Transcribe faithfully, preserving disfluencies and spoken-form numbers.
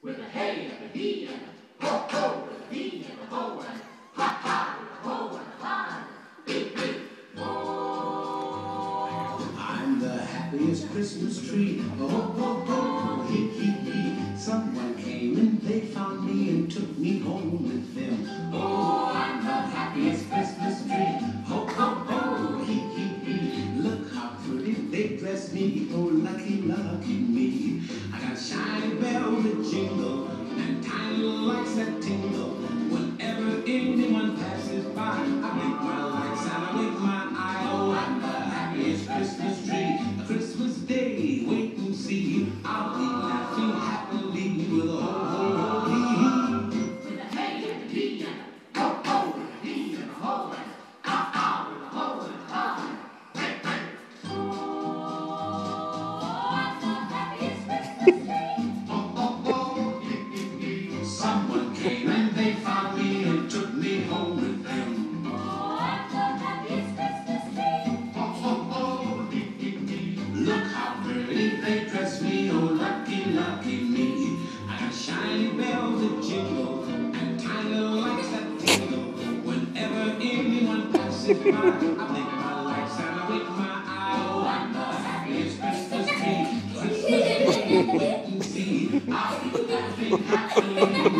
With a hey and a he and a ho ho, with a he and a ho and a ha ha, with a ho and a ha and a beep beep. I'm the happiest Christmas tree. Oh, ho, ho, he, he, he. Someone came and they found me and took me home with them. Oh, I'm the happiest Christmas tree. Ho, ho, ho, he, he, he. Look how pretty they dress me. Oh, lucky, lucky me. I got shiny bells that jingle and tiny lights that tingle. Whenever anyone passes by, I blink my lights and I wink my eye. Oh, I'm the happiest Christmas tree. A Christmas day, wait and see. I'll be laughing happily with a ho ho ho hee hee. With a hey and a he and a ho ho, with a he and a ho and a ha ha, with a ho and a ha and a hey hey. Someone came and they found me and took me home with them. Oh, I'm the happiest Christmas tree. Oh, oh, oh, dee, dee, dee. Look how pretty they dress me. Oh, lucky, lucky me. I got shiny bells that jingle and tiny lights that tingle. Whenever anyone passes by, I blink my lights and I wink my eye. Oh, I'm the happiest Christmas tree. Christmas Day, wait and see. I'll be laughing happily.